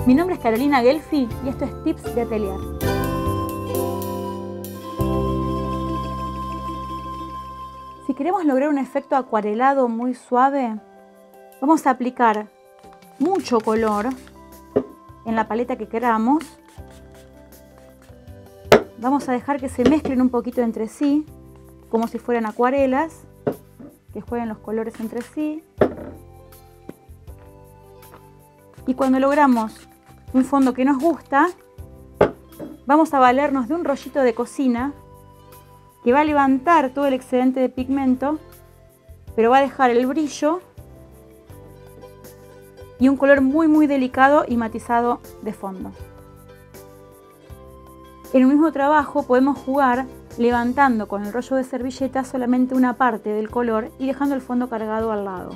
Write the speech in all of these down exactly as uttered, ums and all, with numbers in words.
Mi nombre es Carolina Guelfi y esto es Tips de Atelier. Si queremos lograr un efecto acuarelado muy suave, vamos a aplicar mucho color en la paleta que queramos. Vamos a dejar que se mezclen un poquito entre sí, como si fueran acuarelas, que jueguen los colores entre sí. Y cuando logramos un fondo que nos gusta, vamos a valernos de un rollito de cocina que va a levantar todo el excedente de pigmento, pero va a dejar el brillo y un color muy muy delicado y matizado de fondo. En el mismo trabajo podemos jugar levantando con el rollo de servilleta solamente una parte del color y dejando el fondo cargado al lado.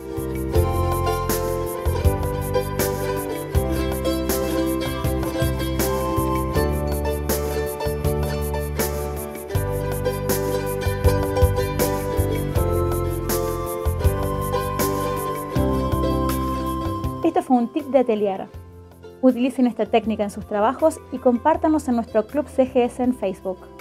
Este fue un tip de Atelier. Utilicen esta técnica en sus trabajos y compártanos en nuestro Club C G S en Facebook.